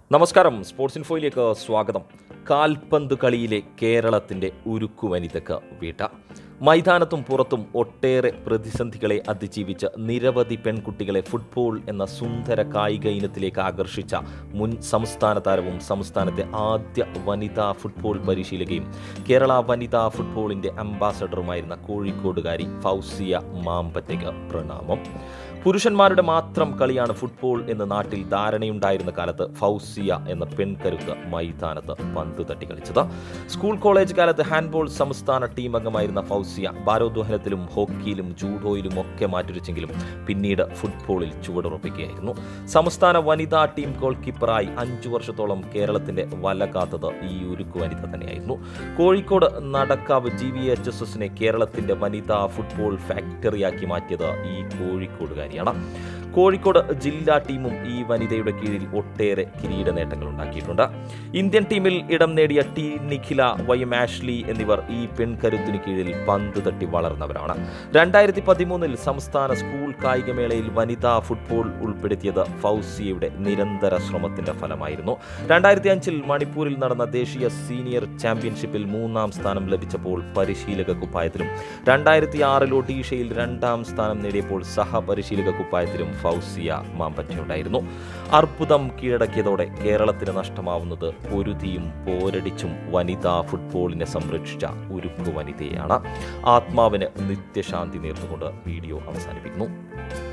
നമസ്കാരം, സ്പോർട്സ് ഇൻഫോയിലേക്ക് സ്വാഗതം. കാൽപന്ത് കളിയിലെ കേരളത്തിൻ്റെ ഉരുക്കുവനിതയ്ക്ക് വീട്ട. മൈതാനത്തും പുറത്തും ഒട്ടേറെ പ്രതിസന്ധികളെ അതിജീവിച്ച് നിരവധി പെൺകുട്ടികളെ ഫുട്ബോൾ എന്ന സുന്ദര കായിക ഇനത്തിലേക്ക് ആകർഷിച്ച മുൻ സംസ്ഥാന താരവും സംസ്ഥാനത്തെ ആദ്യ വനിതാ ഫുട്ബോൾ പരിശീലകയും കേരള വനിതാ ഫുട്ബോളിൻ്റെ അംബാസഡറുമായിരുന്ന കോഴിക്കോടുകാരി ഫൗസിയ മാമ്പറ്റയ്ക്ക് പ്രണാമം. പുരുഷന്മാരുടെ മാത്രം കളിയാണ് ഫുട്ബോൾ എന്ന നാട്ടിൽ ധാരണയുണ്ടായിരുന്ന കാലത്ത് ഫൗസിയ എന്ന പെൺകരുത്ത് മൈതാനത്ത് പന്ത് തട്ടി കളിച്ചത്. സ്കൂൾ കോളേജ് കാലത്ത് ഹാൻഡ്ബോൾ സംസ്ഥാന ടീം അംഗമായിരുന്ന ഫൗസിയ ഭാരോദ്വഹനത്തിലും ഹോക്കിയിലും ജൂഡോയിലും ഒക്കെ മാറ്റുരച്ചെങ്കിലും പിന്നീട് ഫുട്ബോളിൽ ചുവടുറപ്പിക്കുകയായിരുന്നു. സംസ്ഥാന വനിതാ ടീം ഗോൾ കീപ്പറായി 5 വർഷത്തോളം കേരളത്തിന്റെ വല കാത്തത് ഈ ഉരുക്കു വനിത തന്നെയായിരുന്നു. കോഴിക്കോട് നടക്കാവ് GVHSSനെ കേരളത്തിന്റെ വനിതാ ഫുട്ബോൾ ഫാക്ടറിയാക്കി മാറ്റിയത് ഈ കോഴിക്കോടുകാരിയാണ്. കോഴിക്കോട് ജില്ലാ ടീമും ഈ വനിതയുടെ കീഴിൽ ഒട്ടേറെ കിരീട നേട്ടങ്ങൾ ഉണ്ടാക്കിയിട്ടുണ്ട്. ഇന്ത്യൻ ടീമിൽ ഇടം നേടിയ ടി നിഖില, YM ആഷ്ലി എന്നിവർ ഈ പെൺകരുത്തിന് കീഴിൽ പന്ത് തട്ടി വളർന്നവരാണ്. 2013 സംസ്ഥാന സ്കൂൾ കായികമേളയിൽ വനിതാ ഫുട്ബോൾ ഉൾപ്പെടുത്തിയത് ഫൗസിയയുടെ നിരന്തര ശ്രമത്തിന്റെ ഫലമായിരുന്നു. 2005 മണിപ്പൂരിൽ നടന്ന ദേശീയ സീനിയർ ചാമ്പ്യൻഷിപ്പിൽ 3ാം സ്ഥാനം ലഭിച്ചപ്പോൾ പരിശീലക കുപ്പായത്തിലും 2006 ഒഡീഷയിൽ 2ാം സ്ഥാനം നേടിയപ്പോൾ സഹപരിശീലക കുപ്പായത്തിലും ഫൗസിയ മാമ്പറ്റയുണ്ടായിരുന്നു. അർബുദം കീഴടക്കിയതോടെ കേരളത്തിന് നഷ്ടമാവുന്നത് പൊരുതിയും പോരടിച്ചും വനിതാ ഫുട്ബോളിനെ സംരക്ഷിച്ച ഉരുക്കു വനിതയാണ്. ആത്മാവിന് നിത്യശാന്തി നേർന്നുകൊണ്ട് വീഡിയോ അവസാനിപ്പിക്കുന്നു.